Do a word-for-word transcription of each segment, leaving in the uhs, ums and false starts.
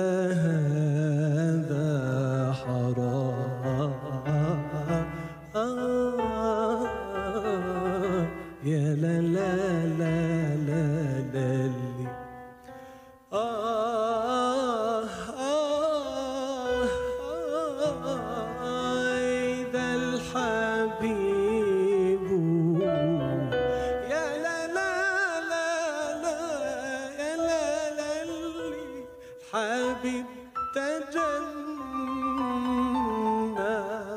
هذا حرام آه يا لا لا لا لا لا لي آه آه آه إذا الحبيب يا لا لا لا لا يا لا لا لي الحبيب تجنى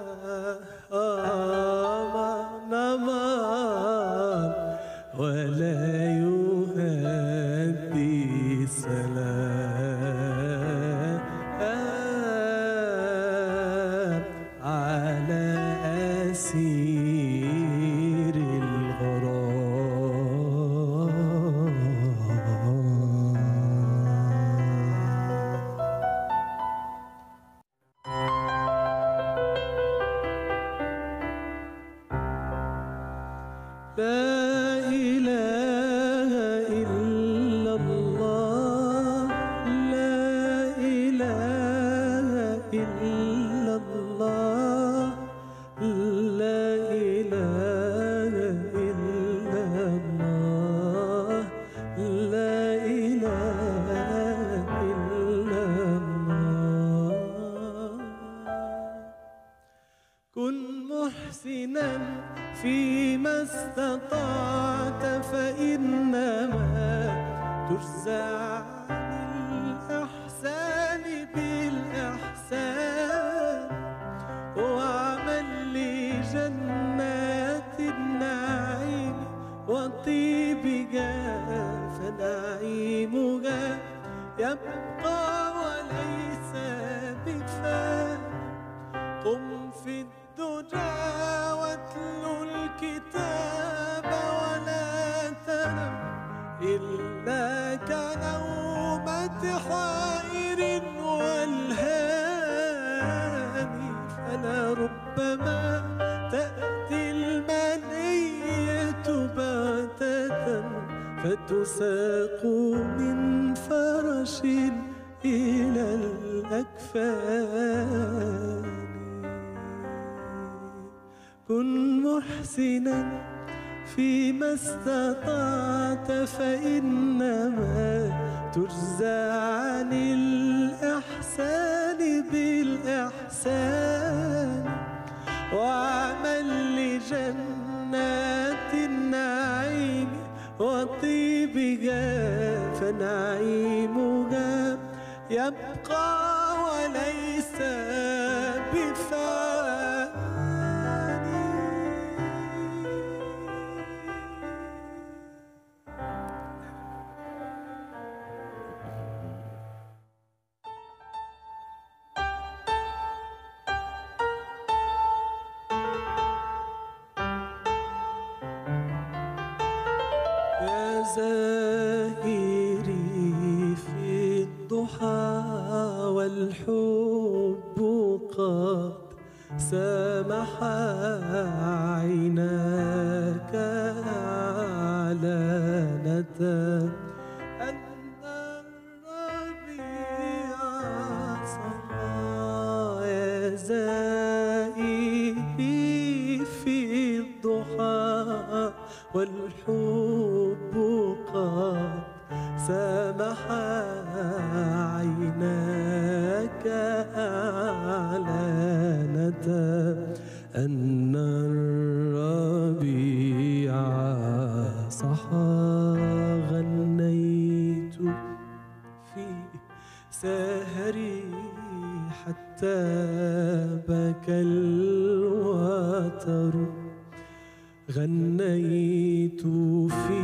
آمان أمان ولا يهدي سلام على أسير لا إله إلا الله لا إله إلا الله لا إله إلا الله لا إله إلا الله كن محسنا فيما استطعت فإنما تجزى عن الإحسان بالإحسان واعمل لجنات النعيم وطيبها فنعيمها يبقى وليس بفان قم في الدجى واتلو الكتاب ولا تنم إلا كنومة حائر والهاني فلربما تأتي المنية بغتة فتساق من فرش إلى الأكفان كن محسنا فيما استطعت فإنما تجزى عن الإحسان بالإحسان واعمل لجنات النعيم وطيبها فنعيمها يبقى وليس بفان زاهري في الضحى والحب قد سامح عيناك أعلانة أن الربيع صفا يا زاهري في الضحى والحب قد سامح عيناك أعلانة أن الربيع صحا غنيت في سهري حتى بكى الوتر غنيت في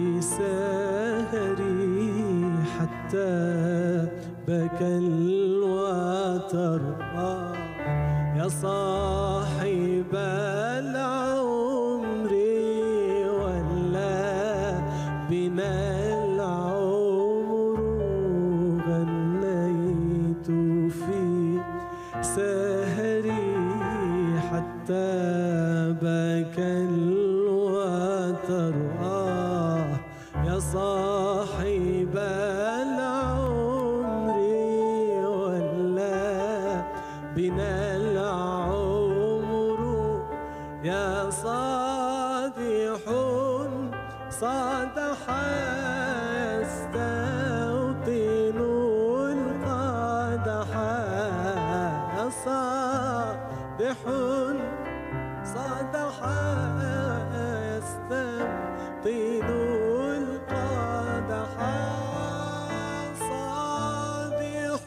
سهري حتى بكى الوتر يا صاحب العمر ولا بنا العمر غنيت في سهري حتى بكى الوتر آه يا صاحب العمر بنا العمر يا صادح صادح يستوطن القدح يا صادح صادح يستوطن القدح صادح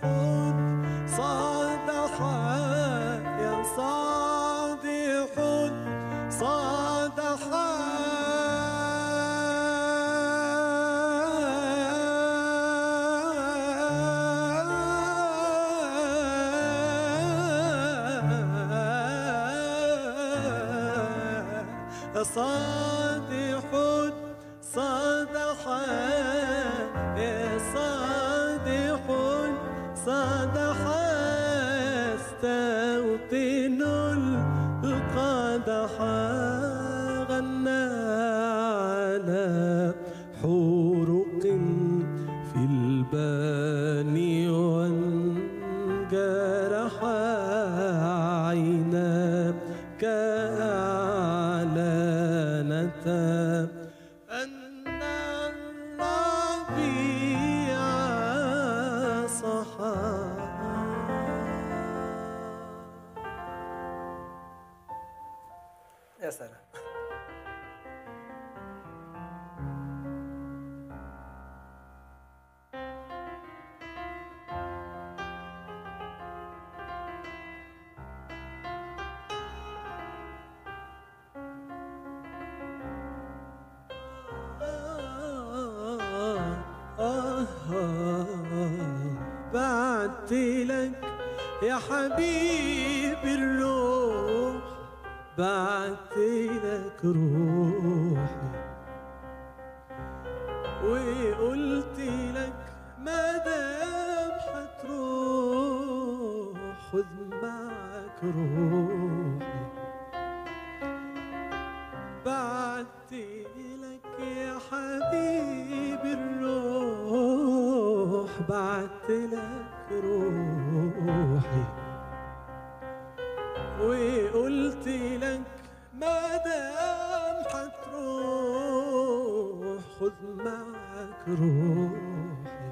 صادح يا صادح صادح صادح صادح يا صادح صادح يستوطن القدح غنى على حروق في البان وانجرح عيناك أعلنت أن الربيع صحى. يا سلام. بعت لك يا حبيبي الروح، بعت لك روحي وقلت لك ما دام حتروح خذ معك روحي. بعت لك يا حبيبي الروح، بعت لك روحي وقلت لك ما دام حتروح خذ معك روحي.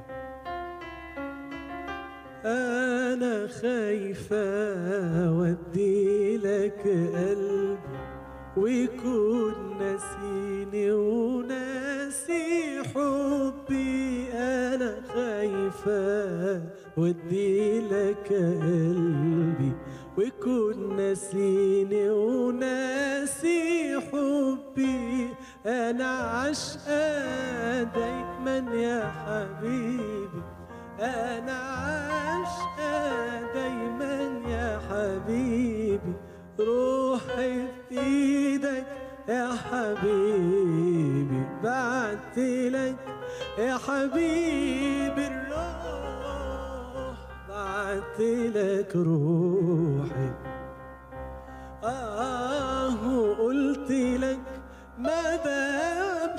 أنا خايفة أودي لك قلبي ويكون ناسيني وناسي حبي. أنا خايفة ودي لك قلبي ويكون ناسيني وناسي حبي. أنا عاشقة دايما يا حبيبي، أنا عاشقة دايما يا حبيبي. روحي في ايدك يا حبيبي، بعت لك يا حبيبي الروح، بعت لك روحي. آه وقلت لك ما دام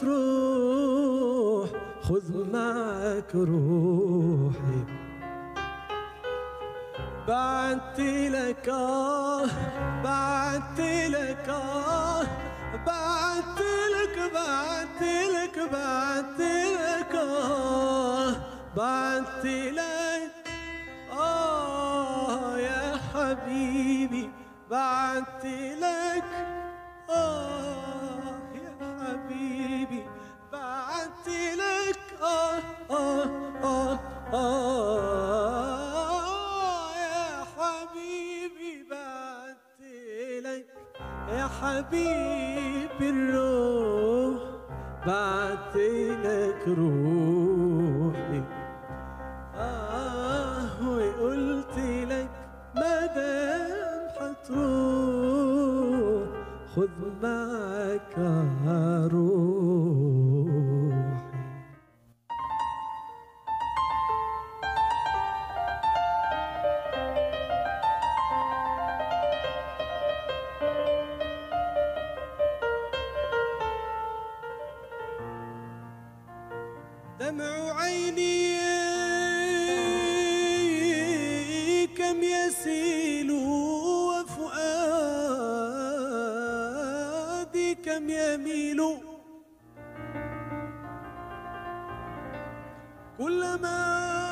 حتروح خذ معك روحي. بعت لك آه بعت لك آه بعت لك بعت لك بعت لك آه بعت لك آه يا حبيبي، بعت لك آه يا حبيبي، بعت لك آه آه آه آه يا حبيبي الروح، بعت لك روحي. آه وقلت لك ما دام حتروح خذ معك روحي. دمع عيني كم يسيل يسيل وفؤادي كم يميل كلما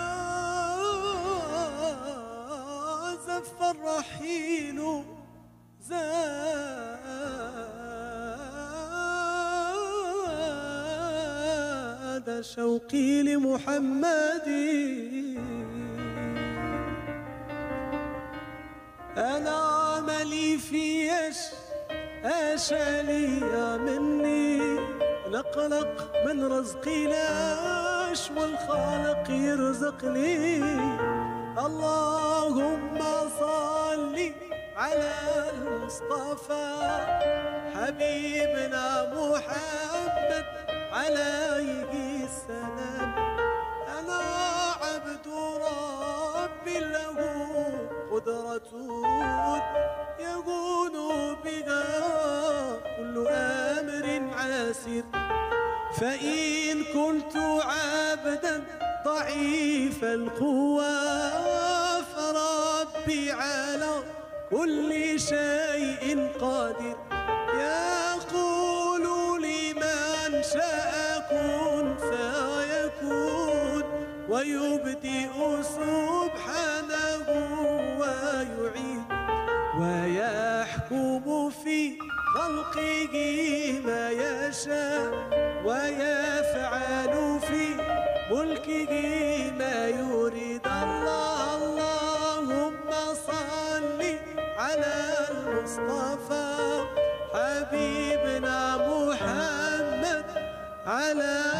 زف الرحيل زاد شوقي لمحمد. أنا عملي في ايش أشالي مني نقلق من رزقي لاش والخالق يرزقني. اللهم صل على المصطفى حبيبنا محمد عليه السلام. أنا عبد ربي له قدرة يكون بها كل أمر عسير. فإن كنت عبدا ضعيف القوى فربي على كل شيء قادر. يقول لمن شاء كن فيكون ويبدئ سبحانه ويعيد ويحكم في خلقه ما يشاء ويفعل في ملكه ما يريد. الله اللهم صل على المصطفى حبيبنا محمد على